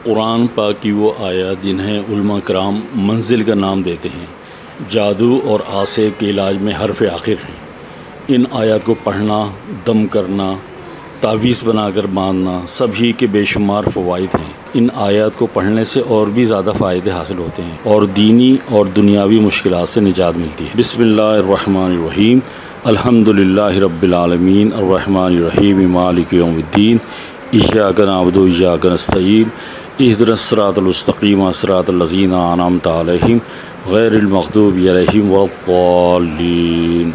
قرآن پاک کی وہ آیات جنہیں علماء کرام منزل کا نام دیتے ہیں، جادو اور عاصے کے علاج میں حرف آخر ہیں۔ ان آیات کو پڑھنا، دم کرنا، تعویذ بنا کر باندھنا سبھی کے بے شمار فوائد ہیں۔ ان آیات کو پڑھنے سے اور بھی زیادہ فائدے حاصل ہوتے ہیں اور دینی اور دنیاوی مشکلات سے نجات ملتی ہے۔ بسم اللہ الرحمن الرحیم، الحمدللہ رب العالمین، الرحمن الرحیم، مالک یوم الدین، ایاک نعبد و ایاک نستعین، اہدنا الصراط المستقیم، صراط الذین انعمت علیہم غیر المغضوب علیہم ولا الضالین،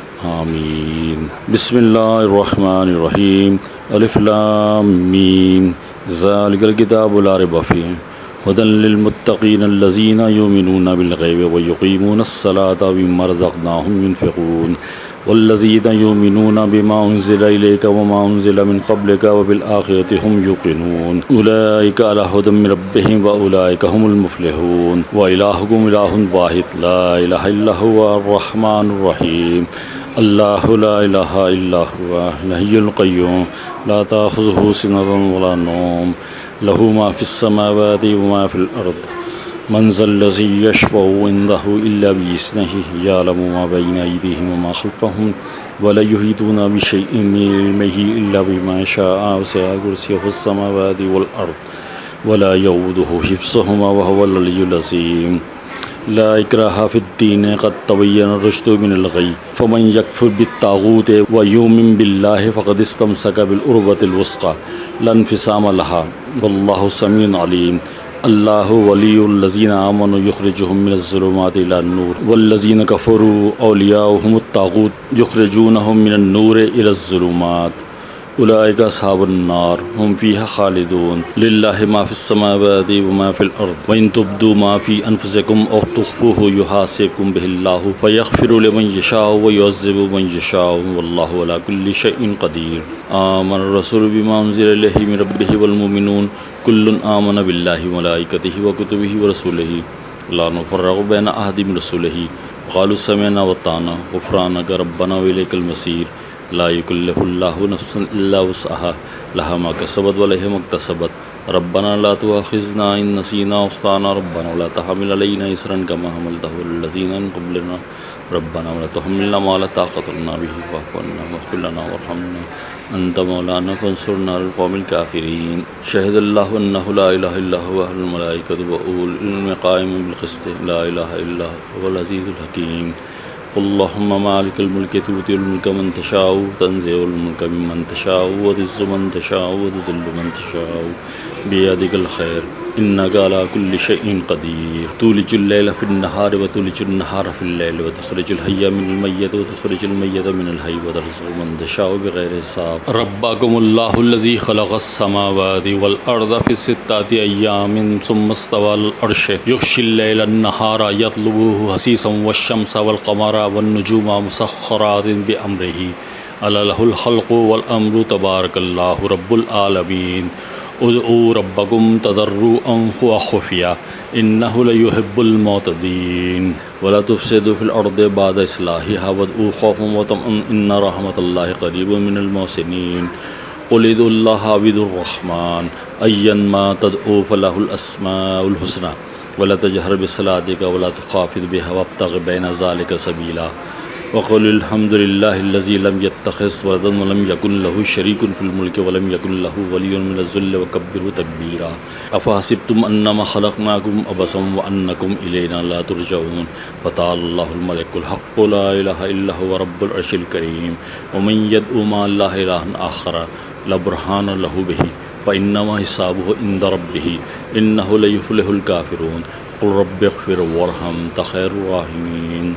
آمین۔ بسم اللہ الرحمن الرحیم، الف لام میم، ذالک الکتاب لا ریب فیہ ھدی للمتقین الذین یؤمنون بالغیب ویقیمون الصلاۃ ومما رزقناہم ینفقون والذین یؤمنون بما انزل الیک وما انزل من قبلک وبالآخرۃ ھم یوقنون اولئک علی ھدی من ربہم واولئک ھم المفلحون وإلہکم الہ واحد لا الہ الا ھو الرحمن الرحیم اللہ لا الہ الا ھو الحی القیوم لا تأخذہ سنۃ ولا نوم لہ ما فی السماوات وما فی الارض من ذا الذی یشفع عندہ الا بإذنہ یعلم ما بین ایدیہم وما خلفہم ولا یحیطون بشیء من علمہ الا بما شاء وسع کرسیہ السماوات والارض ولا یؤودہ حفظہما وہو العلی العظیم۔ لا اکراہ فی الدین قد تبین الرشد من الغی فمن یکفر بالطاغوت ویؤمن باللہ فقد استمسک بالعروۃ الوثقی لا انفصام لہا واللہ سمیع علیم۔ اللہ ولی الذین آمنوا یخرجہم من الظلمات الی النور والذین کفروا اولیاؤہم الطاغوت یخرجونہم من النور الی الظلمات اولئک اصحاب النار ہم فیہا خالدون۔ للہ ما فی السماوات وما فی الارض وان تبدوا ما فی انفسکم او تخفوہ یحاسبکم بہ اللہ فیغفر لمن یشاء ویعذب من یشاء واللہ علی کل شیء قدیر۔ آمن الرسول بما انزل الیہ من ربہ والمؤمنون کل آمن باللہ وملائکتہ وکتبہ ورسلہ لا نفرق بین احد من رسلہ وقالوا سمعنا واطعنا غفرانک ربنا والیک المصیر۔ لا یکلف اللہ نفسا الا وسعها لها ما کسبت وعلیہا ما اکتسبت ربنا لا تؤاخذنا ان نسینا واخطأنا ربنا ولا تحمل علینا اصرا کما حملته على الذین من قبلنا ربنا ولا تحملنا ما لا طاقة لنا به واعف عنا واغفر لنا وارحمنا انت مولانا فانصرنا على القوم الكافرین۔ شہد اللہ انہ لا الہ الا هو الملائکۃ واولو العلم قائما بالقسط لا الہ الا هو العزیز الحکیم۔ قل اللہم مالک الملک تؤتی الملک من تشاء وتنزع الملک ممن تشاء وتعز من تشاء وتذل من تشاء بیدک الخیر انک علی کل شیء قدیر۔ تولج اللیل فی النہار وتولج النہار فی اللیل وتخرج الحی من المیت وتخرج المیت من الحی وترزق من تشاء بغیر حساب۔ ربکم اللہ الذی خلق السماوات والارض فی ستۃ ایام ثم استوی علی العرش یغشی اللیل النہار یطلبہ حثیثا والشمس والقمر والنجوم مسخرات بأمرہ الا لہ الخلق والامر تبارک اللہ رب العالمین۔ ادعوا ربکم تضرعا وخفیا انہ لیحب المعتدین ولا تفسدوا فی الارض بعد اصلاحها وادعوہ خوفا وطمعا ان رحمت اللہ قریب من المحسنین۔ قل ادعوا اللہ او ادعوا الرحمن ایما تدعوا فلہ الاسماء الحسنی ولا تجہر بصلاتک ولا تخافت بها وابتغ بین ذلک سبیلا۔ وقل الحمد للہ الذی لم یتخذ ولدا ولم یکن لہ شریک فی الملک ولم یکن لہ ولی من الذل وکبرہ تکبیرا۔ افحسبتم انما خلقناکم عبثا وانکم الینا لا ترجعون فتعالی اللہ الملک الحق لا الہ الا هو رب العرش الکریم۔ ومن یدع مع اللہ الہا آخر لا برہان لہ بہ فانما حسابہ عند ربہ انہ لا یفلح الکافرون۔ قل رب اغفر وارحم انت خیر الراحمین۔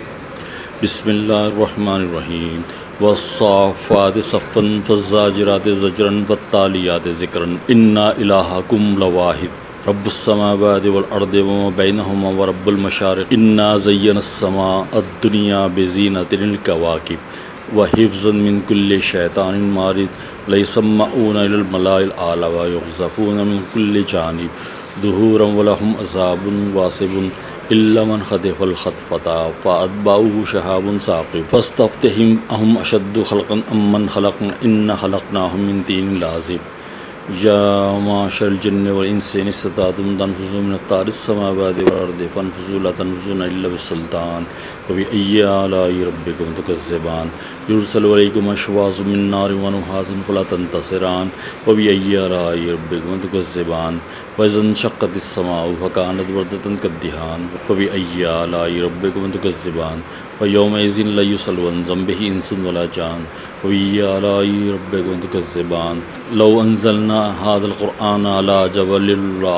بسم اللہ الرحمن الرحیم۔ والصافات صفا فالزاجرات زجرا فالتالیات ذکرا ان الہکم لواحد رب السماوات والارض وما بینہما ورب المشارق انا زینا السماء الدنیا بزینۃ الکواکب وحفظا من کل شیطان مارد لیسمعون الی الملاء الاعلی ویقذفون من کل جانب دحورا ولہم عذاب واصب الا من خطف الخطفة فأتبعه شهاب ثاقب فاستفتهم أهم أشد خلقا أم من خلقنا إنا خلقناهم من طين لازب یا معاشر الجن والانس ان استطعتم ان تنفذوا من اقطار السماوات والارض فانفذوا لا تنفذون الا بالسلطان فبأي آلاء ربكم تكذبان يرسل عليكم شواظ من نار ونحاس فلا تنتصران فبأي آلاء ربكم تكذبان وإذا انشقت السماء فكانت وردة كالدهان فبأي آلاء ربكم تكذبان ويومئذ لا يسأل عن ذنبه إنس ولا جان وبأي آلاء ربكم تكذبان لو أنزلنا هذا القرآن على جبل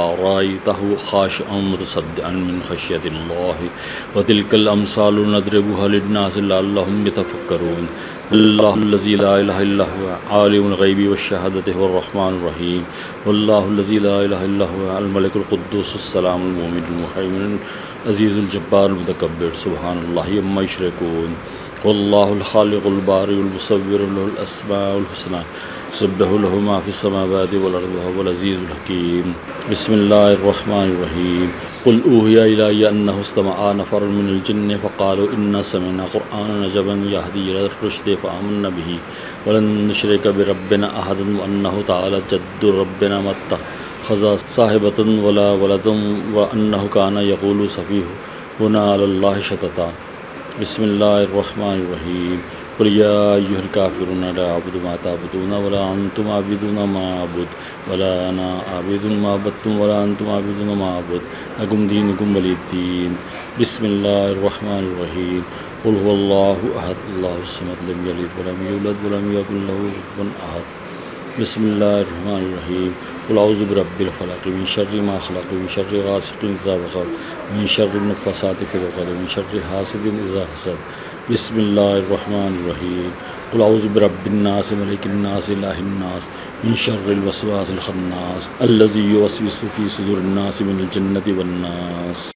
لرأيته خاشعا متصدعا من خشية الله وتلك الأمثال نضربها للناس لعلهم يتفكرون الله الذي لا إله إلا هو عالم الغيب والشهادة هو الرحمن الرحيم والله الذي لا إله إلا هو الملك القدوس السلام المؤمن المهيمن العزيز الجبار المتكبر سبحان الله عما يشركون والله الخالق البارئ المصور له الأسماء الحسنى يسبح له ما في السماوات والأرض وهو العزيز الحكيم بسم الله الرحمن الرحيم قل أوحي إلي أنه استمع نفر من الجن فقالوا إنا سمعنا قرآنا عجبا يهدي إلى الرشد فآمنا به ولن نشرك بربنا أحدا وأنه تعالى جد ربنا ما اتخذ صاحبة ولا ولدا وأنه كان يقول سفيهنا على الله شططا بسم الله الرحمن الرحيم قل يا أيها الكافرون لا أعبد ما تعبدون ولا أنتم عابدون ما أعبد ولا أنا عابد ما عبدتم ولا أنتم عابدون ما أعبد لكم دينكم ولي الدين بسم الله الرحمن الرحيم قل هو الله أحد الله الصمد لم يلد ولم يولد ولم يكن له كفوا أحد بسم الله الرحمن الرحيم قل أعوذ برب الفلق من شر ما خلق من شر غاسق إذا وقب من شر النفاثات في العقد من شر حاسد إذا حسد بسم الله الرحمن الرحيم قل أعوذ برب الناس ملك الناس إله الناس من شر الوسواس الخناس الذي يوسوس في صدور الناس من الجنة والناس